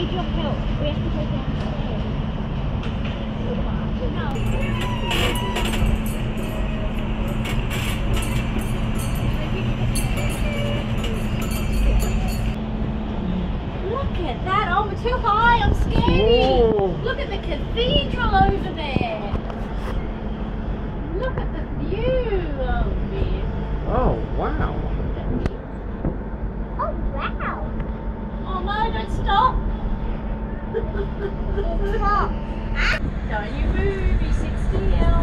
need your help. We have to go downstairs. No. Look at that. Oh, we're too high. I'm scared. Whoa. Look at the cathedral over there. Look at the view of this. Oh, wow. Oh, wow. Oh, no, don't stop. Stop. Don't you move. You sit still.